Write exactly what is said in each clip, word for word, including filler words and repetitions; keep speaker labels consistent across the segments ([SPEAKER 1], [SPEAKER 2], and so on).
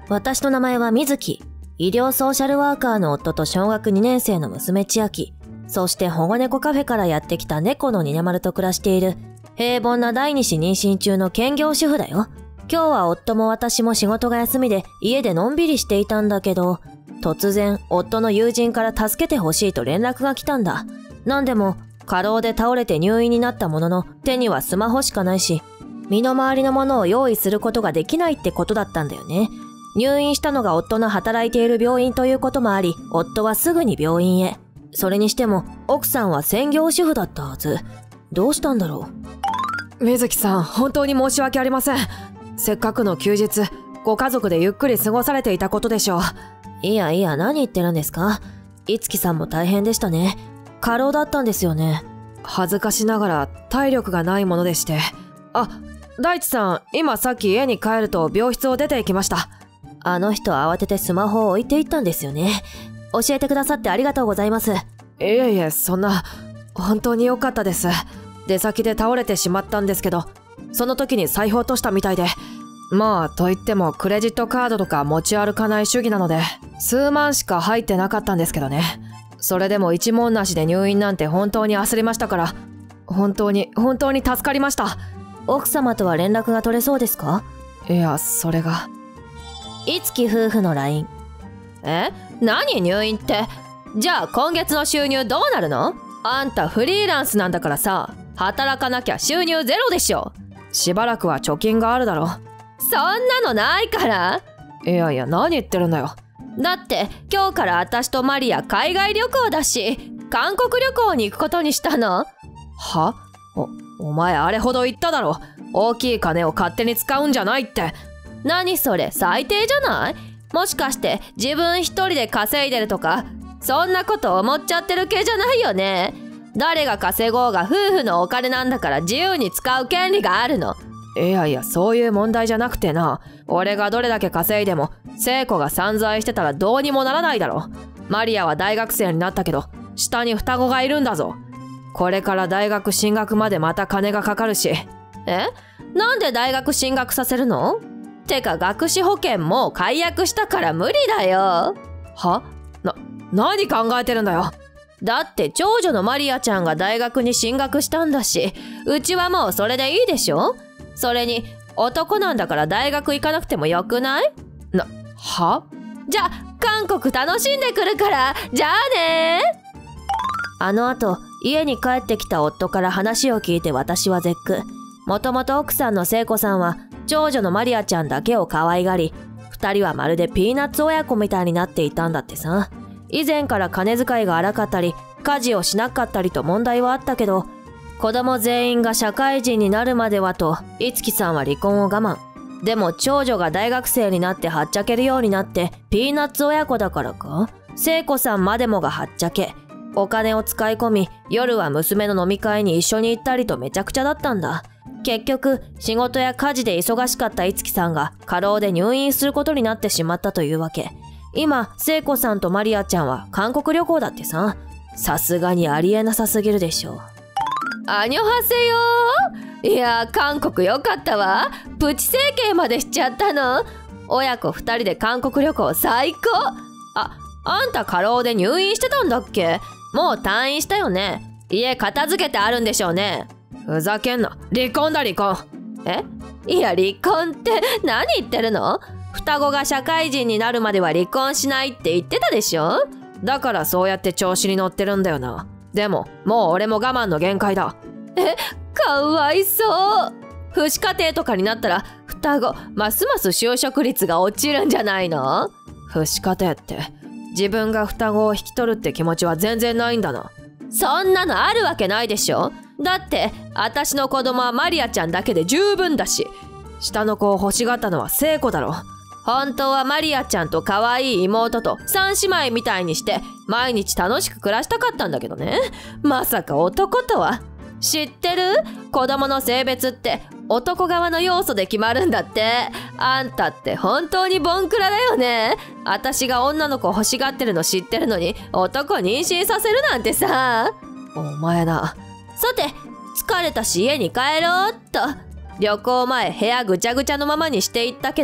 [SPEAKER 1] 私の名前は水木。医療ソーシャルワーカーの夫と小学にねん生の娘千秋。そして保護猫カフェからやってきた猫のニナマルと暮らしている平凡な第二子妊娠中の兼業主婦だよ。今日は夫も私も仕事が休みで家でのんびりしていたんだけど、突然夫の友人から助けてほしいと連絡が来たんだ。なんでも過労で倒れて入院になったものの手にはスマホしかないし、身の回りのものを用意することができないってことだったんだよね。入院したのが夫の働いている病院ということもあり、夫はすぐに病院へ。それにしても奥さんは専業主婦だったはず。どうしたんだろ
[SPEAKER 2] う。水木さん、本当に申し訳ありません。せっかくの休日、ご家族でゆっくり過ごされていたことでしょう。
[SPEAKER 1] いやいや、何言ってるんですか。いつきさんも大変でしたね。過労だったんですよね。
[SPEAKER 2] 恥ずかしながら体力がないものでして。あ、大地さん、今さっき家に帰ると病室を出て行きました。
[SPEAKER 1] あの人慌ててスマホを置いていったんですよね。教えてくださってありがとうございます。い
[SPEAKER 2] えいえ、そんな、本当に良かったです。出先で倒れてしまったんですけど、その時に財布を落としたみたいで。まあ、と言ってもクレジットカードとか持ち歩かない主義なので、数万しか入ってなかったんですけどね。それでも一文なしで入院なんて本当に焦りましたから、本当に、本当に助かりました。
[SPEAKER 1] 奥様とは連絡が取れそうですか？
[SPEAKER 2] いや、それが。
[SPEAKER 1] いつき夫婦の ライン。
[SPEAKER 3] え？何入院って？じゃあ今月の収入どうなるの？あんたフリーランスなんだからさ、働かなきゃ収入ゼロでしょ。
[SPEAKER 2] しばらくは貯金があるだろ。
[SPEAKER 3] そんなのないから。
[SPEAKER 2] いやいや、何言ってるんだよ。
[SPEAKER 3] だって今日から私とマリア海外旅行だし、韓国旅行に行くことにしたの。
[SPEAKER 2] は？お、お前あれほど言っただろ。大きい金を勝手に使うんじゃないって。
[SPEAKER 3] 何それ、最低じゃない？もしかして自分一人で稼いでるとか、そんなこと思っちゃってる系じゃないよね。誰が稼ごうが夫婦のお金なんだから自由に使う権利があるの。
[SPEAKER 2] いやいや、そういう問題じゃなくてな。俺がどれだけ稼いでも聖子が散財してたらどうにもならないだろ。マリアは大学生になったけど下に双子がいるんだぞ。これから大学進学までまた金がかかるし。
[SPEAKER 3] え？なんで大学進学させるの？てか学資保険も解約したから無理だよ。
[SPEAKER 2] は？な、何考えてるんだよ。
[SPEAKER 3] だって長女のマリアちゃんが大学に進学したんだし、うちはもうそれでいいでしょ。それに男なんだから大学行かなくてもよくない？
[SPEAKER 2] な、は？
[SPEAKER 3] じゃあ韓国楽しんでくるから、じゃあね。
[SPEAKER 1] あの後家に帰ってきた夫から話を聞いて私は絶句。もともと奥さんの聖子さんは長女のマリアちゃんだけを可愛がり、二人はまるでピーナッツ親子みたいになっていたんだってさ。以前から金遣いが荒かったり家事をしなかったりと問題はあったけど、子供全員が社会人になるまではといつきさんは離婚を我慢。でも長女が大学生になってはっちゃけるようになってピーナッツ親子だからか、聖子さんまでもがはっちゃけ、お金を使い込み夜は娘の飲み会に一緒に行ったりとめちゃくちゃだったんだ。結局仕事や家事で忙しかったいつきさんが過労で入院することになってしまったというわけ。今聖子さんとマリアちゃんは韓国旅行だってさ。さすがにありえなさすぎるでしょう。
[SPEAKER 3] アニョハセヨー。いや韓国よかったわ。プチ整形までしちゃったの。親子二人で韓国旅行最高。あ、あんた過労で入院してたんだっけ？もう退院したよね。家片付けてあるんでしょうね。
[SPEAKER 2] ふざけんな。離婚だ離婚。
[SPEAKER 3] え？いや離婚って何言ってるの？双子が社会人になるまでは離婚しないって言ってたでしょ。
[SPEAKER 2] だからそうやって調子に乗ってるんだよな。でももう俺も我慢の限界だ。
[SPEAKER 3] え、かわいそう。父子家庭とかになったら双子ますます就職率が落ちるんじゃないの？
[SPEAKER 2] 父子家庭って自分が双子を引き取るって気持ちは全然ないんだな。
[SPEAKER 3] そんなのあるわけないでしょ。だって私の子供はマリアちゃんだけで十分だし。
[SPEAKER 2] 下の子を欲しがったのは聖子だろ。
[SPEAKER 3] 本当はマリアちゃんと可愛い妹と三姉妹みたいにして毎日楽しく暮らしたかったんだけどね。まさか男とは。知ってる？子供の性別って男側の要素で決まるんだって。あんたって本当にボンクラだよね。私が女の子欲しがってるの知ってるのに男妊娠させるなんてさ。
[SPEAKER 2] お前な。
[SPEAKER 3] さて疲れたし家に帰ろうっと。旅行前部屋ぐちゃぐちゃのままにしていったけど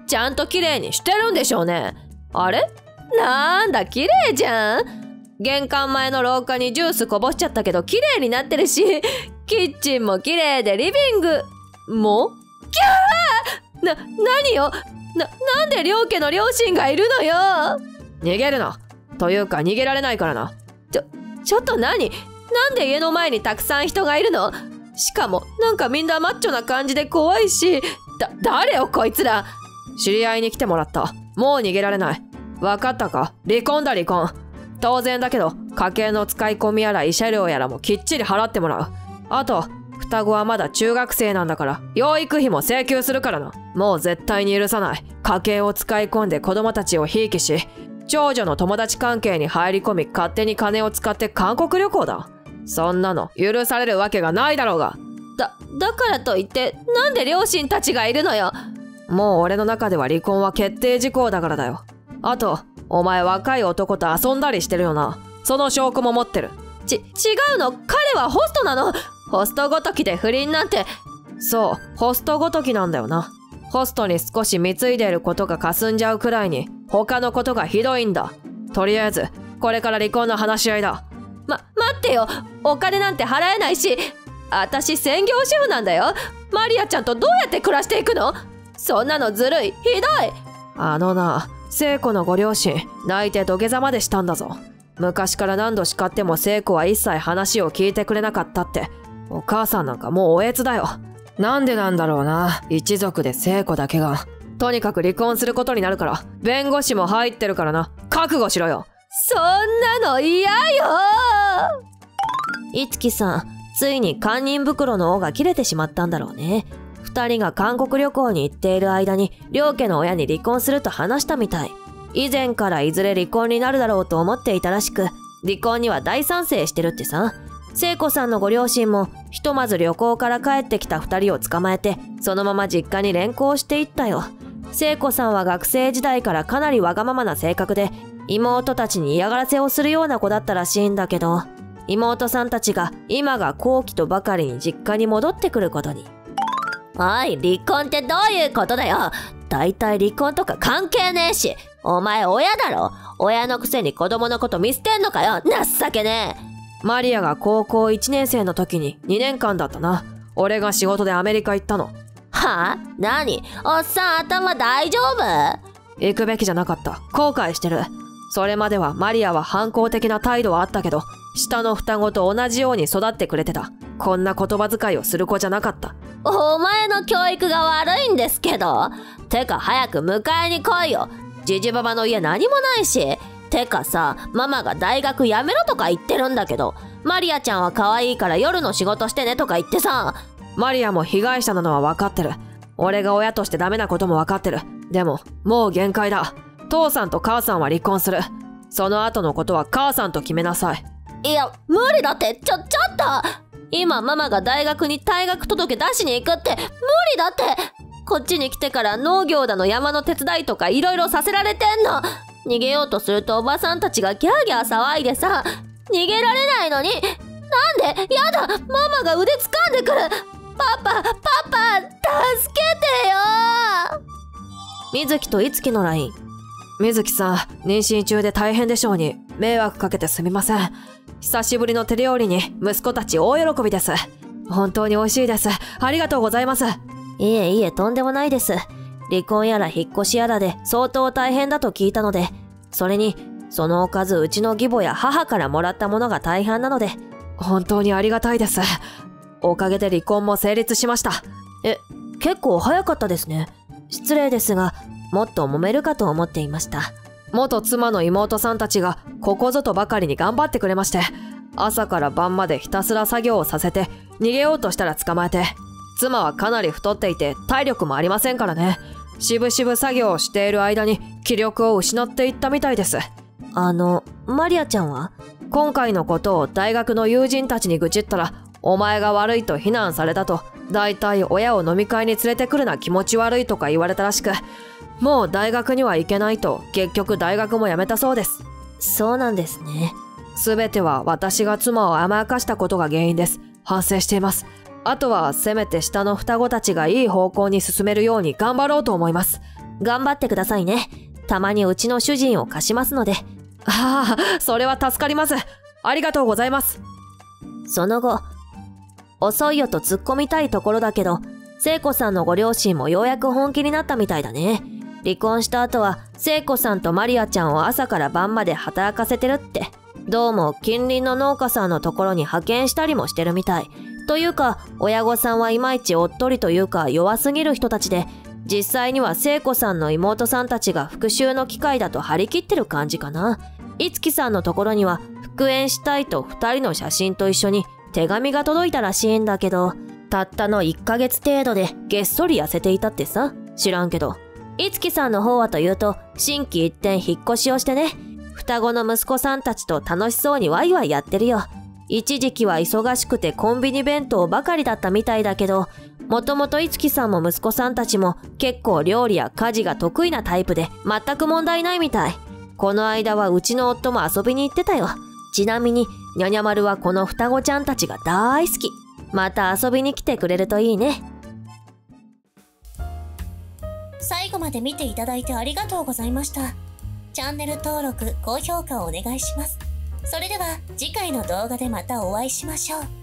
[SPEAKER 3] ちゃんと綺麗にしてるんでしょうね。あれ？なんだ、綺麗じゃん。玄関前の廊下にジュースこぼしちゃったけど綺麗になってるし、キッチンも綺麗でリビングもキャーな、何よな、なんで両家の両親がいるのよ。
[SPEAKER 2] 逃げるな。というか逃げられないからな。
[SPEAKER 3] ちょ、ちょっと何？なんで家の前にたくさん人がいるの？しかもなんかみんなマッチョな感じで怖いし、だ、誰よこいつら。
[SPEAKER 2] 知り合いに来てもらった。もう逃げられない。わかったか？離婚だ離婚。当然だけど家計の使い込みやら慰謝料やらもきっちり払ってもらう。あと双子はまだ中学生なんだから養育費も請求するからな。もう絶対に許さない。家計を使い込んで子供たちをひいきし、長女の友達関係に入り込み勝手に金を使って韓国旅行だ。そんなの許されるわけがないだろうが。
[SPEAKER 3] だ、だからといってなんで両親たちがいるのよ。
[SPEAKER 2] もう俺の中では離婚は決定事項だからだよ。あとお前若い男と遊んだりしてるよな。その証拠も持ってる。
[SPEAKER 3] ち、違うの。彼はホストなの。ホストごときで不倫なんて。
[SPEAKER 2] そう、ホストごときなんだよな。ホストに少し貢いでいることが霞んじゃうくらいに他のことがひどいんだ。とりあえずこれから離婚の話し合いだ。
[SPEAKER 3] ま、待ってよ。お金なんて払えないし、私専業主婦なんだよ。マリアちゃんとどうやって暮らしていくの？そんなのずるい。ひどい。
[SPEAKER 2] あのな、聖子のご両親泣いて土下座までしたんだぞ。昔から何度叱っても聖子は一切話を聞いてくれなかったって。お母さんなんかもうおえつだよ。なんでなんだろうな、一族で聖子だけが。とにかく離婚することになるから弁護士も入ってるからな。覚悟しろよ。
[SPEAKER 3] そんなの嫌よ。
[SPEAKER 1] いつきさん、ついに堪忍袋の尾が切れてしまったんだろうね。二人が韓国旅行に行っている間に両家の親に離婚すると話したみたい。以前からいずれ離婚になるだろうと思っていたらしく、離婚には大賛成してるってさ。聖子さんのご両親もひとまず旅行から帰ってきた二人を捕まえてそのまま実家に連行していったよ。聖子さんは学生時代からかなりわがままな性格で妹たちに嫌がらせをするような子だったらしいんだけど、妹さんたちが今が後期とばかりに実家に戻ってくることに。
[SPEAKER 3] おい、離婚ってどういうことだよ。だいたい離婚とか関係ねえし。お前親だろ。親のくせに子供のこと見捨てんのかよ。情けねえ。
[SPEAKER 2] マリアが高校いちねん生の時ににねんかんだったな。俺が仕事でアメリカ行ったの。
[SPEAKER 3] はあ？何？おっさん頭大丈夫？
[SPEAKER 2] 行くべきじゃなかった。後悔してる。それまではマリアは反抗的な態度はあったけど、下の双子と同じように育ってくれてた。こんな言葉遣いをする子じゃなかった。
[SPEAKER 3] お前の教育が悪いんですけど。てか早く迎えに来いよ。ジジババの家何もないし。てかさ、ママが大学辞めろとか言ってるんだけど、マリアちゃんは可愛いから夜の仕事してねとか言ってさ。
[SPEAKER 2] マリアも被害者なのは分かってる。俺が親としてダメなことも分かってる。でももう限界だ。父さんと母さんは離婚する。その後のことは母さんと決めなさい。
[SPEAKER 3] いや無理だって。ちょちょっと今ママが大学に退学届出しに行くって無理だって。こっちに来てから農業だの山の手伝いとかいろいろさせられてんの。逃げようとするとおばさんたちがギャーギャー騒いでさ、逃げられないのに。なんで？やだ、ママが腕掴んでくる。パパパパ助けてよ。
[SPEAKER 1] 水木といつきの ライン。
[SPEAKER 2] 水木さん、妊娠中で大変でしょうに。迷惑かけてすみません。久しぶりの手料理に息子たち大喜びです。本当に美味しいです。ありがとうございます。
[SPEAKER 1] いえいえ、とんでもないです。離婚やら引っ越しやらで相当大変だと聞いたので、それにそのおかずうちの義母や母からもらったものが大半なので。
[SPEAKER 2] 本当にありがたいです。おかげで離婚も成立しました。
[SPEAKER 1] え、結構早かったですね。失礼ですが、もっと揉めるかと思っていました。
[SPEAKER 2] 元妻の妹さんたちがここぞとばかりに頑張ってくれまして、朝から晩までひたすら作業をさせて、逃げようとしたら捕まえて。妻はかなり太っていて体力もありませんからね。しぶしぶ作業をしている間に気力を失っていったみたいです。
[SPEAKER 1] あの、マリアちゃんは？
[SPEAKER 2] 今回のことを大学の友人たちに愚痴ったら、お前が悪いと非難されたと、だいたい親を飲み会に連れてくるな気持ち悪いとか言われたらしく、もう大学には行けないと結局大学も辞めたそうです。
[SPEAKER 1] そうなんですね。
[SPEAKER 2] すべては私が妻を甘やかしたことが原因です。反省しています。あとはせめて下の双子たちがいい方向に進めるように頑張ろうと思います。
[SPEAKER 1] 頑張ってくださいね。たまにうちの主人を貸しますので。
[SPEAKER 2] ああ、それは助かります。ありがとうございます。
[SPEAKER 1] その後、遅いよと突っ込みたいところだけど、聖子さんのご両親もようやく本気になったみたいだね。離婚した後は聖子さんとマリアちゃんを朝から晩まで働かせてるって。どうも近隣の農家さんのところに派遣したりもしてるみたい。というか親御さんはいまいちおっとりというか弱すぎる人たちで、実際には聖子さんの妹さんたちが復讐の機会だと張り切ってる感じかな。いつきさんのところには復縁したいとふたりの写真と一緒に手紙が届いたらしいんだけど、たったのいっかげつ程度でげっそり痩せていたってさ。知らんけど。いつきさんの方はというと、心機一転引っ越しをしてね、双子の息子さんたちと楽しそうにワイワイやってるよ。一時期は忙しくてコンビニ弁当ばかりだったみたいだけど、もともといつきさんも息子さんたちも結構料理や家事が得意なタイプで全く問題ないみたい。この間はうちの夫も遊びに行ってたよ。ちなみににゃにゃまるはこの双子ちゃんたちが大好き。また遊びに来てくれるといいね。
[SPEAKER 4] 最後まで見ていただいてありがとうございました。チャンネル登録、高評価をお願いします。それでは次回の動画でまたお会いしましょう。